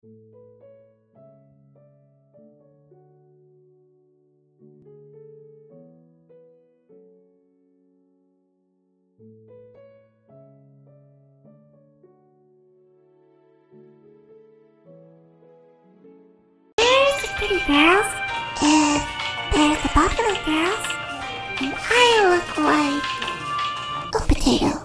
There's the pretty girls, and there's the popular girls, and I look like a potato.